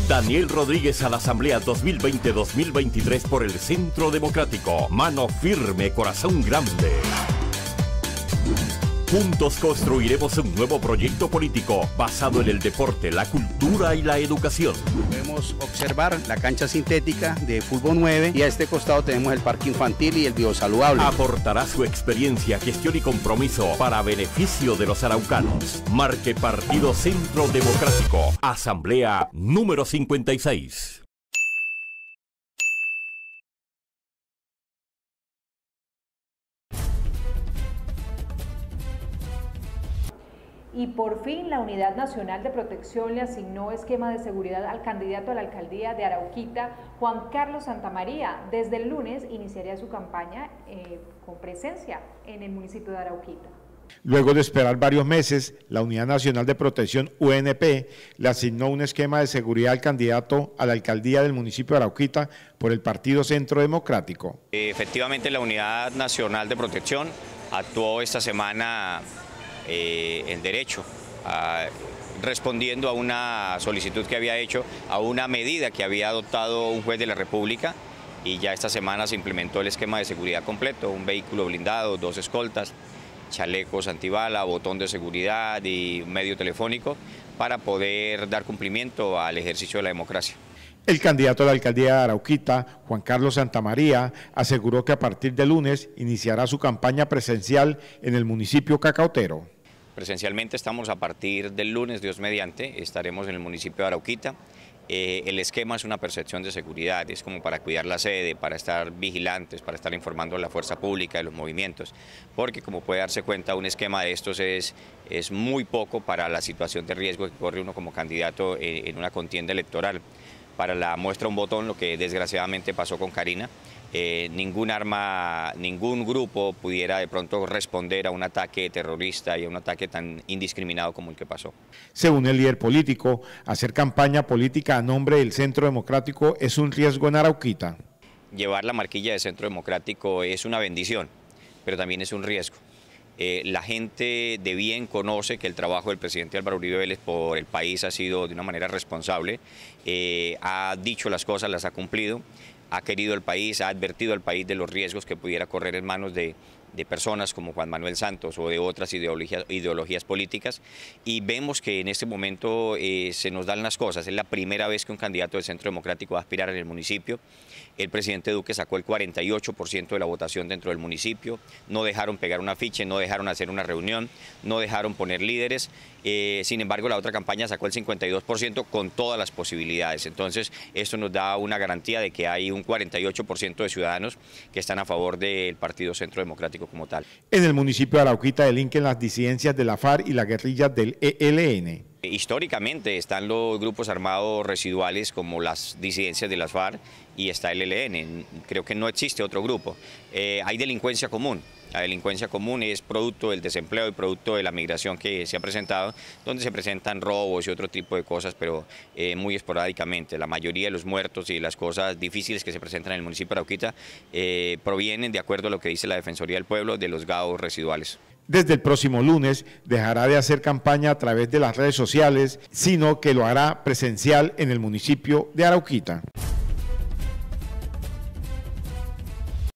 Daniel Rodríguez a la Asamblea 2020-2023 por el Centro Democrático. Mano firme, corazón grande. Juntos construiremos un nuevo proyecto político basado en el deporte, la cultura y la educación. Podemos observar la cancha sintética de fútbol 9 y a este costado tenemos el parque infantil y el biosaludable. Aportará su experiencia, gestión y compromiso para beneficio de los araucanos. Marque Partido Centro Democrático. Asamblea número 56. Y por fin la Unidad Nacional de Protección le asignó esquema de seguridad al candidato a la alcaldía de Arauquita, Juan Carlos Santamaría. Desde el lunes iniciaría su campaña con presencia en el municipio de Arauquita. Luego de esperar varios meses, la Unidad Nacional de Protección, UNP, le asignó un esquema de seguridad al candidato a la alcaldía del municipio de Arauquita por el Partido Centro Democrático. Efectivamente, la Unidad Nacional de Protección actuó esta semana en derecho, respondiendo a una solicitud que había hecho, a una medida que había adoptado un juez de la República, y ya esta semana se implementó el esquema de seguridad completo: un vehículo blindado, 2 escoltas, chalecos antibala, botón de seguridad y medio telefónico para poder dar cumplimiento al ejercicio de la democracia. El candidato a la alcaldía de Arauquita, Juan Carlos Santamaría, aseguró que a partir de lunes iniciará su campaña presencial en el municipio cacautero. Presencialmente estamos a partir del lunes, Dios mediante, estaremos en el municipio de Arauquita. El esquema es una percepción de seguridad, es como para cuidar la sede, para estar vigilantes, para estar informando a la fuerza pública de los movimientos, porque como puede darse cuenta, un esquema de estos es muy poco para la situación de riesgo que corre uno como candidato en una contienda electoral. Para la muestra un botón, lo que desgraciadamente pasó con Karina, ningún arma, ningún grupo pudiera de pronto responder a un ataque terrorista y a un ataque tan indiscriminado como el que pasó. Según el líder político, hacer campaña política a nombre del Centro Democrático es un riesgo en Arauquita. Llevar la marquilla de Centro Democrático es una bendición, pero también es un riesgo. La gente de bien conoce que el trabajo del presidente Álvaro Uribe Vélez por el país ha sido de una manera responsable, ha dicho las cosas, las ha cumplido, ha querido el país, ha advertido al país de los riesgos que pudiera correr en manos de personas como Juan Manuel Santos o de otras ideologías políticas, y vemos que en este momento se nos dan las cosas. Es la primera vez que un candidato del Centro Democrático va a aspirar en el municipio. El presidente Duque sacó el 48% de la votación dentro del municipio, no dejaron pegar un afiche, no dejaron hacer una reunión, no dejaron poner líderes, sin embargo la otra campaña sacó el 52% con todas las posibilidades. Entonces esto nos da una garantía de que hay un 48% de ciudadanos que están a favor del Partido Centro Democrático como tal. En el municipio de Arauquita delinquen las disidencias de la FARC y la guerrilla del ELN. Históricamente están los grupos armados residuales como las disidencias de las FARC y está el ELN. Creo que no existe otro grupo. Hay delincuencia común. La delincuencia común es producto del desempleo y producto de la migración que se ha presentado, donde se presentan robos y otro tipo de cosas, pero muy esporádicamente. La mayoría de los muertos y las cosas difíciles que se presentan en el municipio de Arauquita provienen, de acuerdo a lo que dice la Defensoría del Pueblo, de los GAO residuales. Desde el próximo lunes dejará de hacer campaña a través de las redes sociales, sino que lo hará presencial en el municipio de Arauquita.